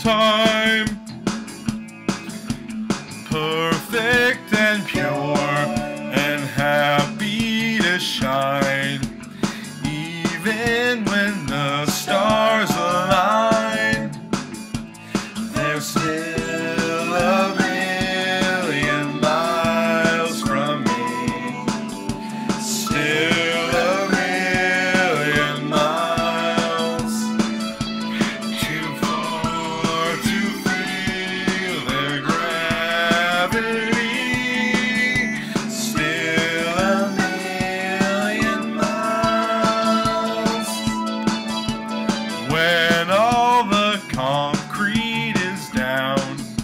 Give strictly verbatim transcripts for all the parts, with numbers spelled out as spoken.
time, perfect and pure and happy to shine, even when the stars align. There's still a million miles from me, still a million miles, too far to feel their gravity, still a million miles. When all the concrete is down,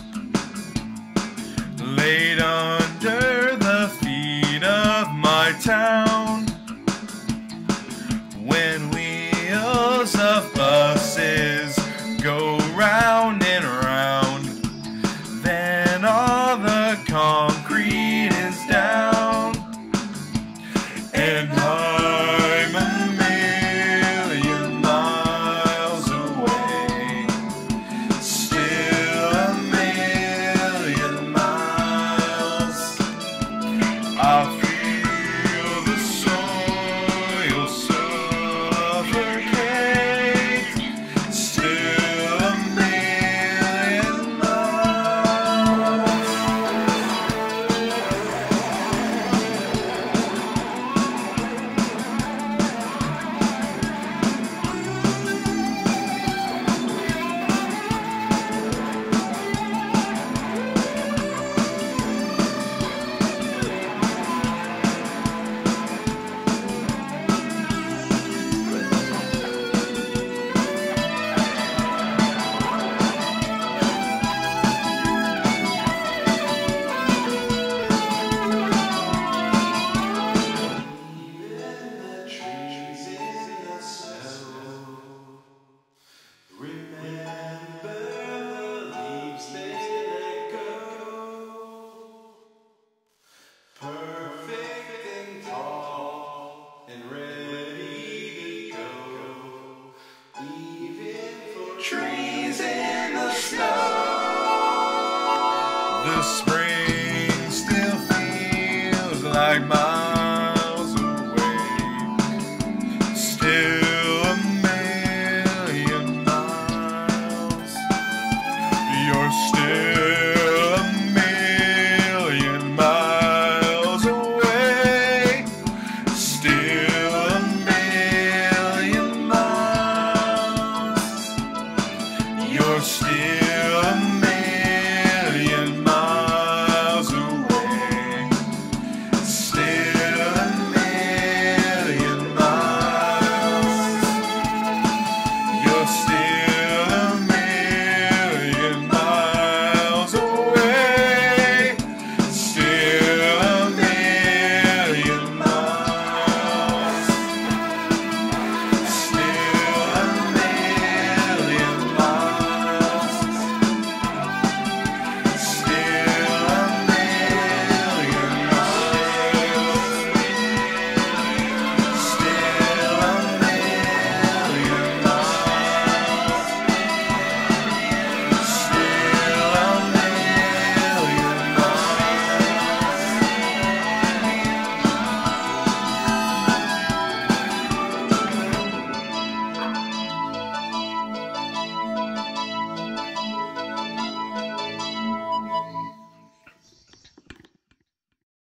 laid under the feet of my town, when wheels of buses go round and round, then all the concrete is down, and I'm a million miles away, still a million miles. I feel the soil suffocate, still a million miles. Trees in the snow. The spring